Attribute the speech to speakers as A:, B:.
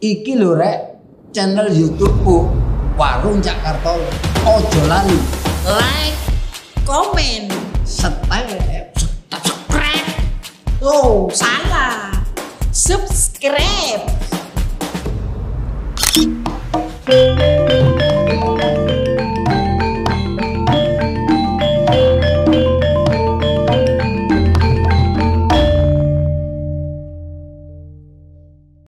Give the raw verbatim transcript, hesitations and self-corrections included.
A: Iki lho rek, channel YouTube-ku Warung Cak Kartolo. Ojo lali
B: like, komen,
A: subscribe.
B: subscribe. Oh, salah. Subscribe.